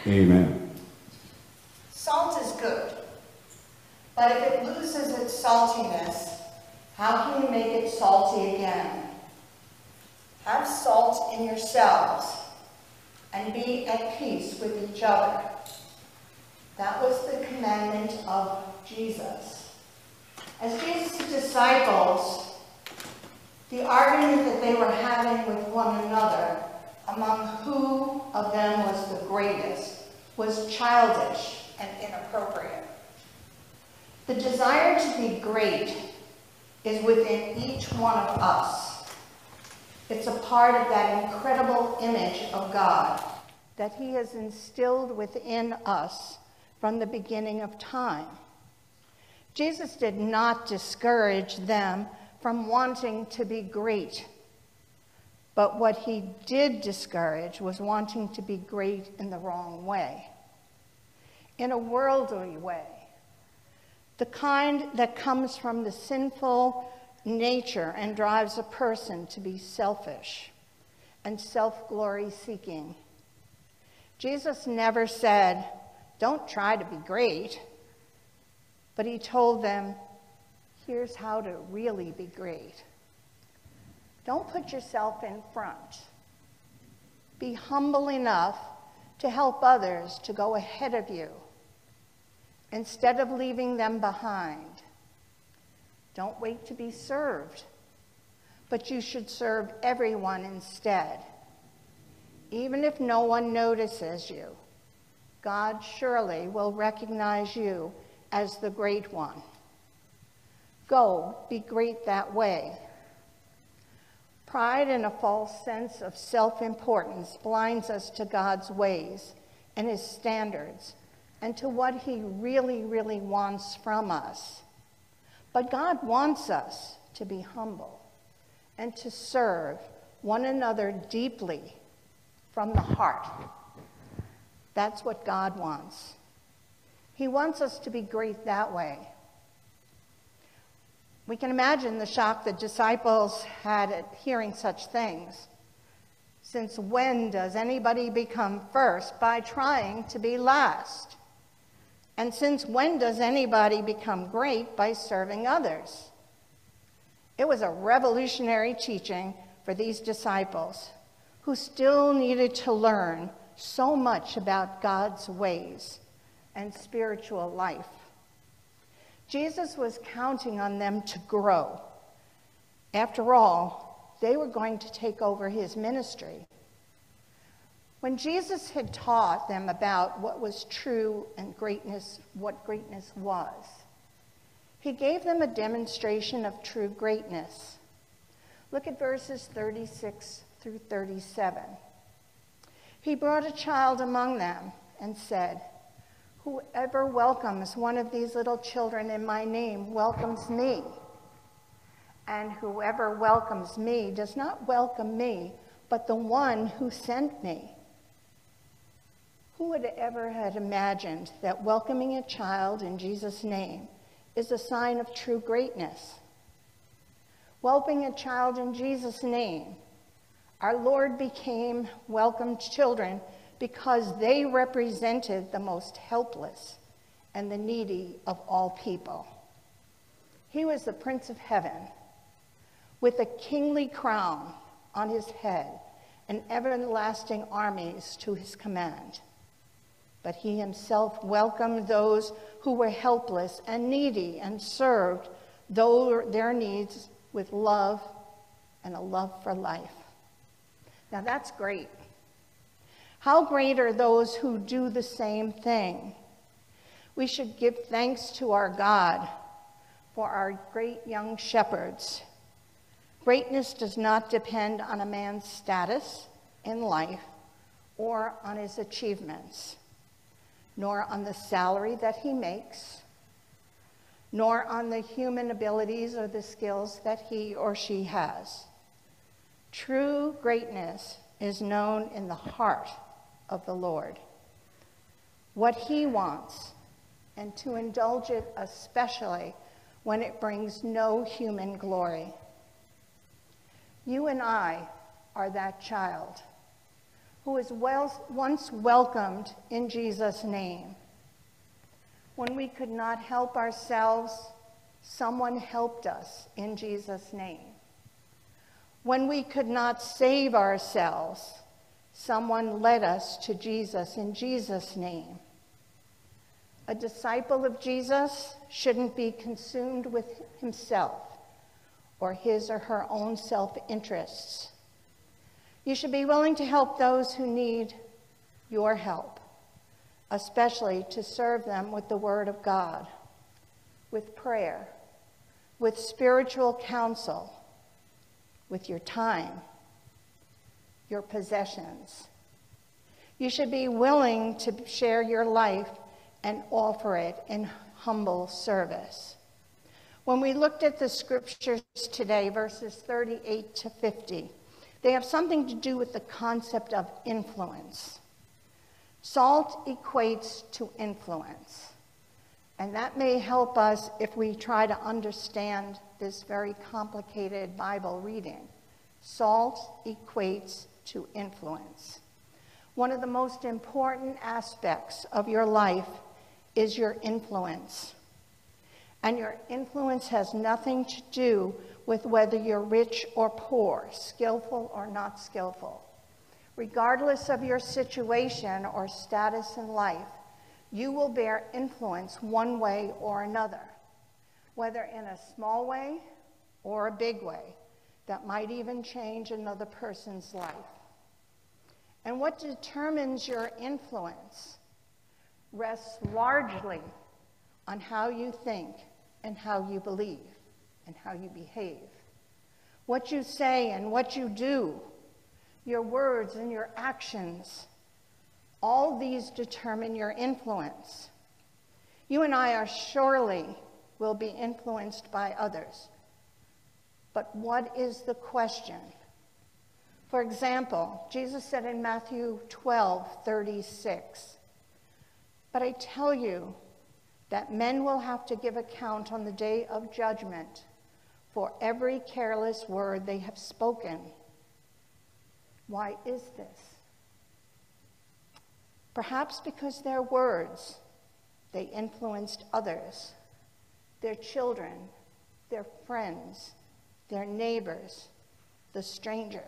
Amen. Salt is good, but if it loses its saltiness, how can you make it salty again? Have salt in yourselves and be at peace with each other. That was the commandment of Jesus. As Jesus' disciples, the argument that they were having with one another among who of them was the greatest was childish and inappropriate. The desire to be great is within each one of us. It's a part of that incredible image of God that he has instilled within us from the beginning of time. Jesus did not discourage them from wanting to be great, but what he did discourage was wanting to be great in the wrong way, in a worldly way, the kind that comes from the sinful nature and drives a person to be selfish and self-glory seeking. Jesus never said, "Don't try to be great," but he told them, here's how to really be great. Don't put yourself in front. Be humble enough to help others to go ahead of you instead of leaving them behind. Don't wait to be served, but you should serve everyone instead. Even if no one notices you, God surely will recognize you as the great one. Go, be great that way. Pride and a false sense of self-importance blinds us to God's ways and his standards and to what he really, really wants from us. But God wants us to be humble and to serve one another deeply from the heart. That's what God wants. He wants us to be great that way. We can imagine the shock the disciples had at hearing such things. Since when does anybody become first by trying to be last? And since when does anybody become great by serving others? It was a revolutionary teaching for these disciples who still needed to learn so much about God's ways and spiritual life. Jesus was counting on them to grow. After all, they were going to take over his ministry. When Jesus had taught them about what was true and greatness, what greatness was, he gave them a demonstration of true greatness. Look at verses 36 through 37. He brought a child among them and said, "Whoever welcomes one of these little children in my name welcomes me. And whoever welcomes me does not welcome me, but the one who sent me." Who would ever have imagined that welcoming a child in Jesus' name is a sign of true greatness? Welcoming a child in Jesus' name, our Lord became welcomed children because they represented the most helpless and the needy of all people. He was the Prince of Heaven, with a kingly crown on his head and everlasting armies to his command. But he himself welcomed those who were helpless and needy and served their needs with love and a love for life. Now that's great. How great are those who do the same thing? We should give thanks to our God for our great young shepherds. Greatness does not depend on a man's status in life or on his achievements, nor on the salary that he makes, nor on the human abilities or the skills that he or she has. True greatness is known in the heart of the Lord, what he wants, and to indulge it especially when it brings no human glory. You and I are that child who was once welcomed in Jesus' name. When we could not help ourselves, someone helped us in Jesus' name. When we could not save ourselves, someone led us to Jesus in Jesus' name. A disciple of Jesus shouldn't be consumed with himself or his or her own self-interests. You should be willing to help those who need your help, especially to serve them with the Word of God, with prayer, with spiritual counsel, with your time, your possessions. You should be willing to share your life and offer it in humble service. When we looked at the scriptures today, verses 38 to 50, they have something to do with the concept of influence. Salt equates to influence, and that may help us if we try to understand this very complicated Bible reading. Salt equates to influence. One of the most important aspects of your life is your influence. And your influence has nothing to do with whether you're rich or poor, skillful or not skillful. Regardless of your situation or status in life, you will bear influence one way or another, whether in a small way or a big way that might even change another person's life. And what determines your influence rests largely on how you think and how you believe and how you behave. What you say and what you do, your words and your actions, all these determine your influence. You and I are surely will be influenced by others. But what is the question? For example, Jesus said in Matthew 12:36, "But I tell you that men will have to give account on the day of judgment for every careless word they have spoken." Why is this? Perhaps because their words, they influenced others, their children, their friends, their neighbors, the stranger.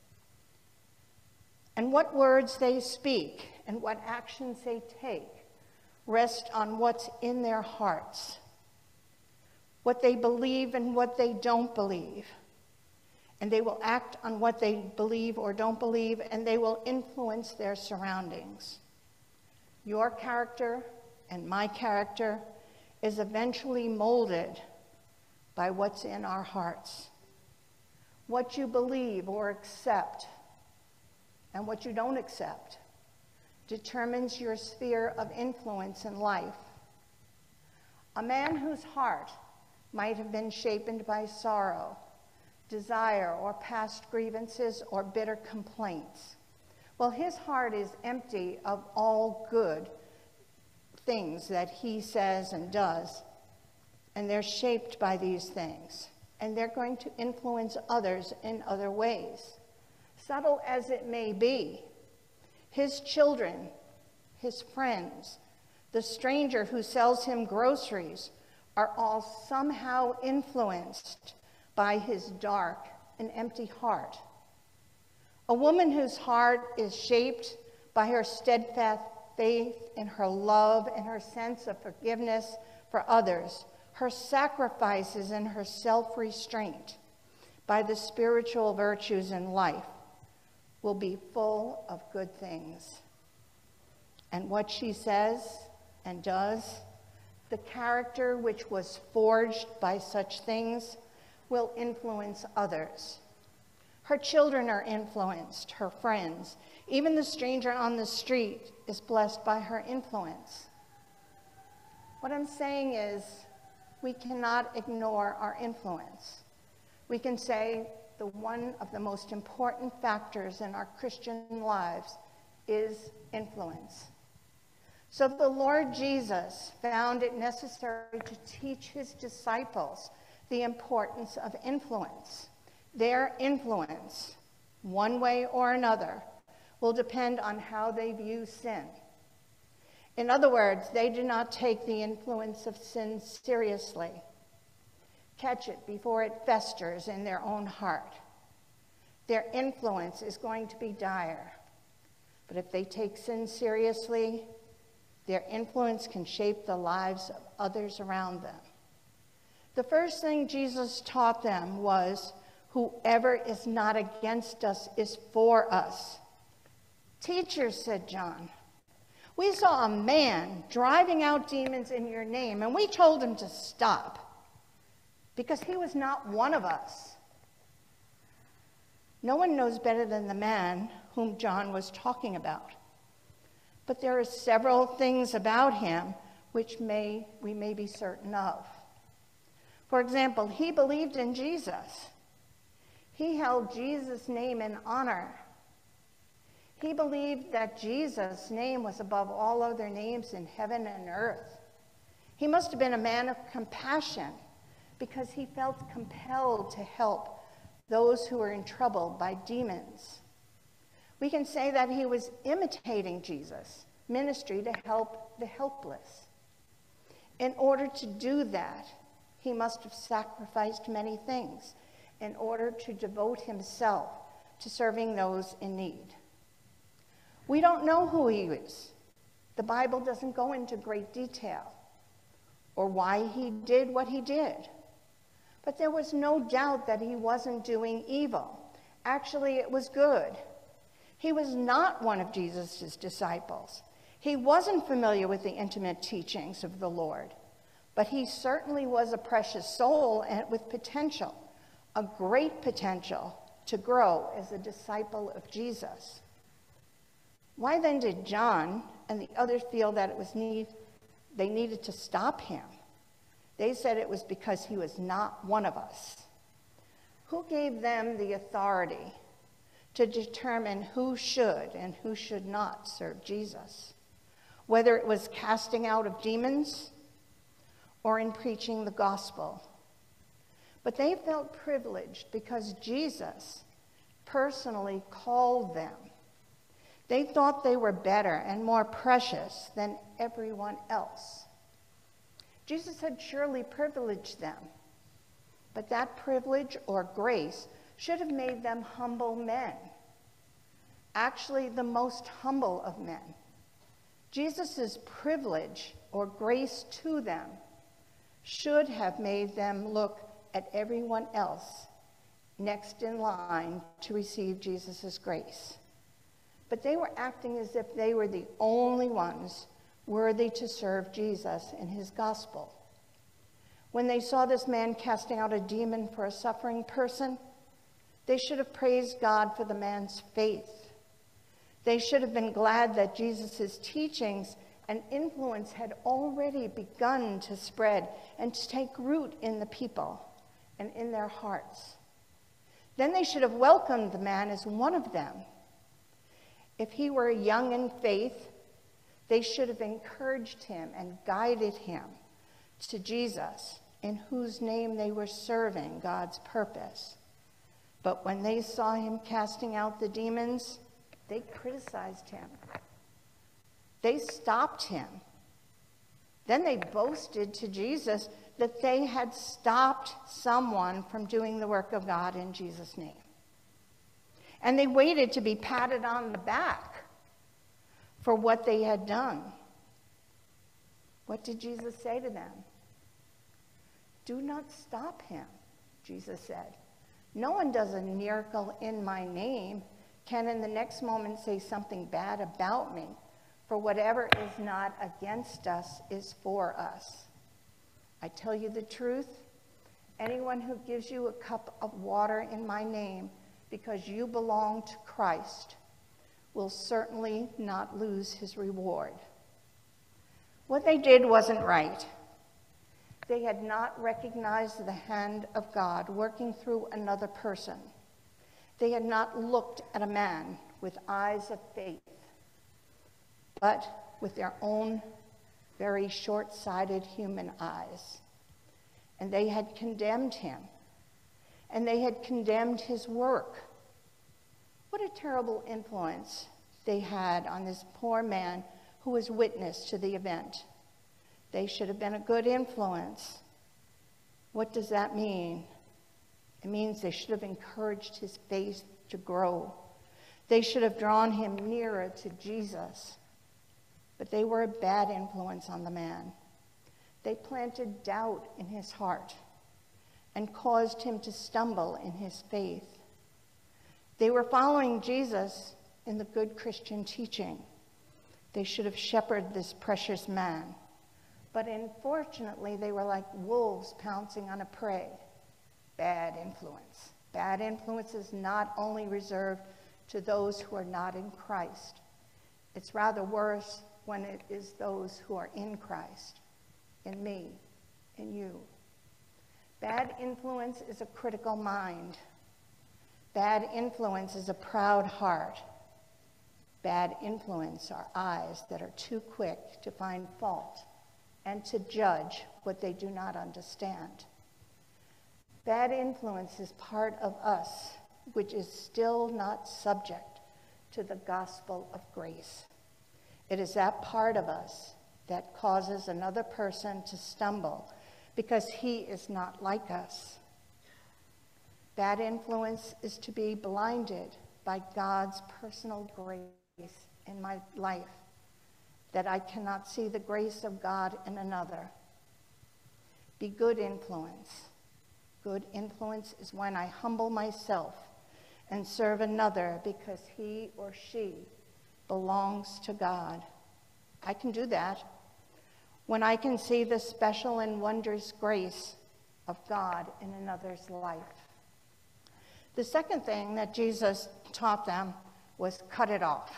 And what words they speak and what actions they take rest on what's in their hearts, what they believe and what they don't believe. And they will act on what they believe or don't believe, and they will influence their surroundings. Your character and my character is eventually molded by what's in our hearts. What you believe or accept and what you don't accept determines your sphere of influence in life. A man whose heart might have been shaped by sorrow, desire, or past grievances or bitter complaints, well, his heart is empty of all good things that he says and does, and they're shaped by these things, and they're going to influence others in other ways. Subtle as it may be, his children, his friends, the stranger who sells him groceries are all somehow influenced by his dark and empty heart. A woman whose heart is shaped by her steadfast faith in her love and her sense of forgiveness for others, her sacrifices and her self-restraint by the spiritual virtues in life, will be full of good things. And what she says and does, the character which was forged by such things, will influence others. Her children are influenced, her friends. Even the stranger on the street is blessed by her influence. What I'm saying is, we cannot ignore our influence. We can say the one of the most important factors in our Christian lives is influence. So the Lord Jesus found it necessary to teach his disciples the importance of influence. Their influence, one way or another, will depend on how they view sin. In other words, they do not take the influence of sin seriously. Catch it before it festers in their own heart. Their influence is going to be dire. But if they take sin seriously, their influence can shape the lives of others around them. The first thing Jesus taught them was, whoever is not against us is for us. Teacher, said John, we saw a man driving out demons in your name, and we told him to stop because he was not one of us. No one knows better than the man whom John was talking about. But there are several things about him which we may be certain of. For example, he believed in Jesus. He held Jesus' name in honor. He believed that Jesus' name was above all other names in heaven and earth. He must have been a man of compassion because he felt compelled to help those who were in trouble by demons. We can say that he was imitating Jesus' ministry to help the helpless. In order to do that, he must have sacrificed many things in order to devote himself to serving those in need. We don't know who he is. The Bible doesn't go into great detail or why he did what he did. But there was no doubt that he wasn't doing evil. Actually, it was good. He was not one of Jesus' disciples. He wasn't familiar with the intimate teachings of the Lord. But he certainly was a precious soul and with potential, a great potential to grow as a disciple of Jesus. Why then did John and the others feel that they needed to stop him? They said it was because he was not one of us. Who gave them the authority to determine who should and who should not serve Jesus? Whether it was casting out of demons or in preaching the gospel. But they felt privileged because Jesus personally called them. They thought they were better and more precious than everyone else. Jesus had surely privileged them, but that privilege or grace should have made them humble men. Actually, the most humble of men. Jesus' privilege or grace to them should have made them look at everyone else next in line to receive Jesus' grace. But they were acting as if they were the only ones worthy to serve Jesus in his gospel. When they saw this man casting out a demon for a suffering person, they should have praised God for the man's faith. They should have been glad that Jesus' teachings and influence had already begun to spread and to take root in the people and in their hearts. Then they should have welcomed the man as one of them. If he were young in faith, they should have encouraged him and guided him to Jesus, in whose name they were serving God's purpose. But when they saw him casting out the demons, they criticized him. They stopped him. Then they boasted to Jesus that they had stopped someone from doing the work of God in Jesus' name. And they waited to be patted on the back for what they had done. What did Jesus say to them? Do not stop him, Jesus said. No one does a miracle in my name can in the next moment say something bad about me, for whatever is not against us is for us. I tell you the truth, anyone who gives you a cup of water in my name because you belong to Christ will certainly not lose his reward. What they did wasn't right. They had not recognized the hand of God working through another person. They had not looked at a man with eyes of faith, but with their own very short-sighted human eyes. And they had condemned him, and they had condemned his work. What a terrible influence they had on this poor man who was witness to the event. They should have been a good influence. What does that mean? It means they should have encouraged his faith to grow. They should have drawn him nearer to Jesus. But they were a bad influence on the man. They planted doubt in his heart and caused him to stumble in his faith. They were following Jesus in the good Christian teaching. They should have shepherded this precious man. But unfortunately, they were like wolves pouncing on a prey. Bad influence. Bad influence is not only reserved to those who are not in Christ. It's rather worse when it is those who are in Christ, in me, in you. Bad influence is a critical mind. Bad influence is a proud heart. Bad influence are eyes that are too quick to find fault and to judge what they do not understand. Bad influence is part of us, which is still not subject to the gospel of grace. It is that part of us that causes another person to stumble because he is not like us. Bad influence is to be blinded by God's personal grace in my life, that I cannot see the grace of God in another. Be good influence. Good influence is when I humble myself and serve another because he or she belongs to God. I can do that when I can see the special and wondrous grace of God in another's life. The second thing that Jesus taught them was cut it off.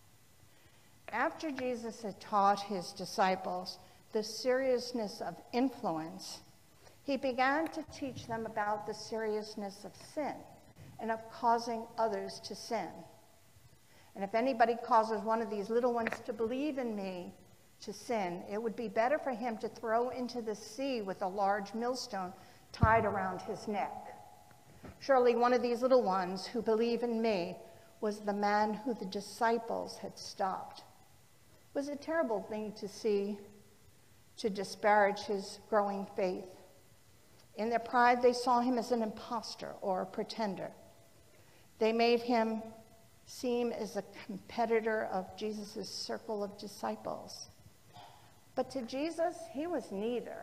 After Jesus had taught his disciples the seriousness of influence, he began to teach them about the seriousness of sin and of causing others to sin. And if anybody causes one of these little ones to believe in me to sin, it would be better for him to throw into the sea with a large millstone tied around his neck. Surely one of these little ones who believe in me was the man who the disciples had stopped. It was a terrible thing to see, to disparage his growing faith. In their pride, they saw him as an imposter or a pretender. They made him seem as a competitor of Jesus' circle of disciples. But to Jesus, he was neither.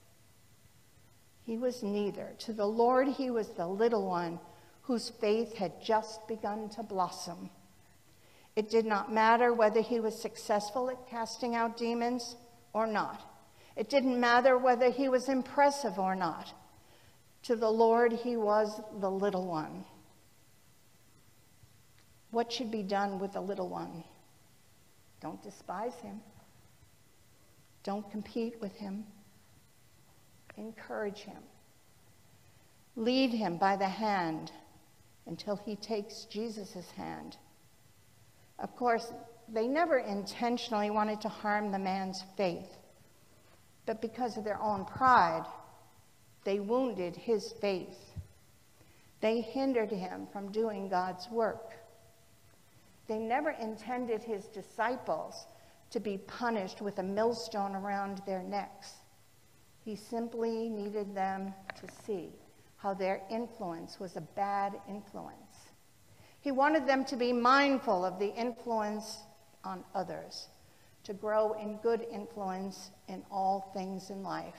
He was neither. To the Lord, he was the little one whose faith had just begun to blossom. It did not matter whether he was successful at casting out demons or not. It didn't matter whether he was impressive or not. To the Lord, he was the little one. What should be done with the little one? Don't despise him. Don't compete with him. Encourage him. Lead him by the hand until he takes Jesus' hand. Of course, they never intentionally wanted to harm the man's faith, but because of their own pride, they wounded his faith. They hindered him from doing God's work. They never intended his disciples to be punished with a millstone around their necks. He simply needed them to see how their influence was a bad influence. He wanted them to be mindful of the influence on others, to grow in good influence in all things in life.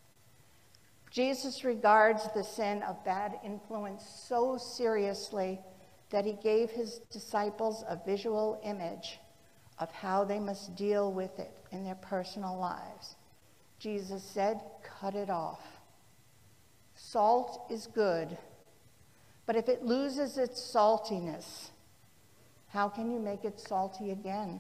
Jesus regards the sin of bad influence so seriously that he gave his disciples a visual image of how they must deal with it in their personal lives. Jesus said, cut it off. Salt is good, but if it loses its saltiness, how can you make it salty again?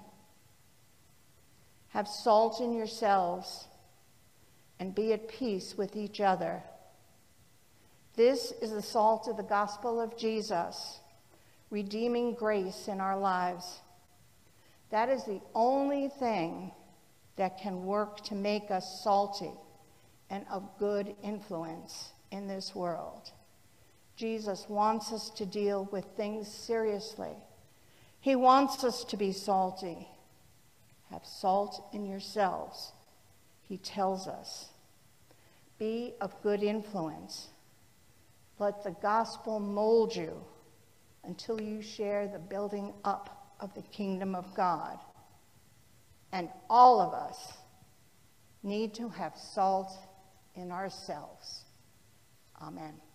Have salt in yourselves and be at peace with each other. This is the salt of the gospel of Jesus, redeeming grace in our lives. That is the only thing that can work to make us salty and of good influence in this world. Jesus wants us to deal with things seriously. He wants us to be salty. Have salt in yourselves, he tells us. Be of good influence. Let the gospel mold you until you share the building up of the kingdom of God. And all of us need to have salt in ourselves. Amen.